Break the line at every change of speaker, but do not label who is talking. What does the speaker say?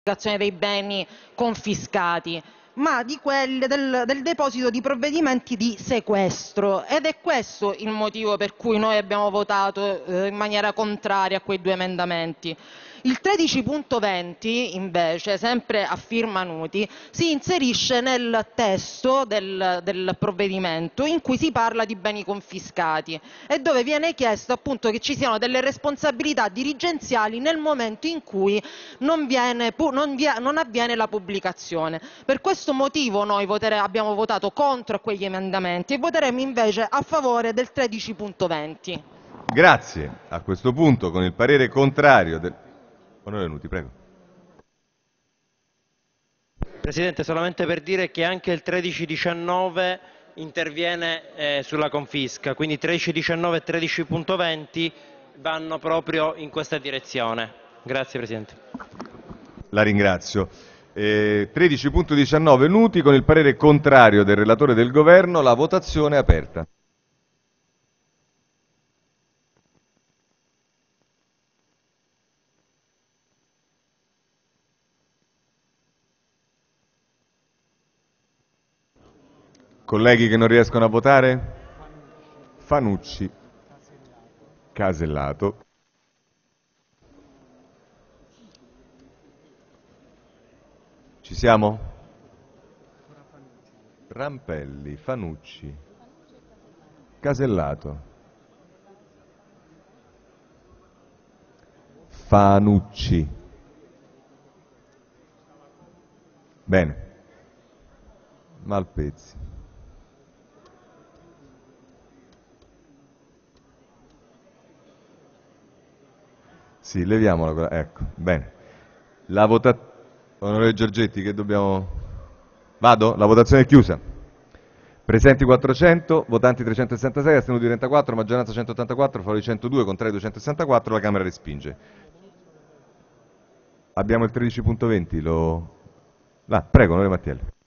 dei beni confiscati, ma del deposito di provvedimenti di sequestro, ed è questo il motivo per cui noi abbiamo votato in maniera contraria a quei due emendamenti. Il 13.20 invece, sempre a firma Nuti, si inserisce nel testo del provvedimento in cui si parla di beni confiscati e dove viene chiesto appunto che ci siano delle responsabilità dirigenziali nel momento in cui non avviene la pubblicazione. Per questo motivo noi abbiamo votato contro quegli emendamenti e voteremo invece a favore del 13.20.
Grazie. A questo punto, con il parere contrario del... Onorevole Nuti, prego.
Presidente, solamente per dire che anche il 1319 interviene sulla confisca, quindi 1319 e 13.20 vanno proprio in questa direzione. Grazie Presidente.
La ringrazio. 13.19 Nuti, con il parere contrario del relatore e del Governo, la votazione è aperta. Colleghi che non riescono a votare? Fanucci, Casellato, ci siamo? Rampelli, Fanucci, Casellato, Fanucci. Bene. Malpezzi. Sì, leviamola, ecco, bene. Onorevole Giorgetti, che dobbiamo... Vado? La votazione è chiusa. Presenti 400, votanti 366, astenuti 34, maggioranza 184, favorevoli 102, contrari 264, la Camera respinge. Abbiamo il 13.20, prego, onorevole Mattiello.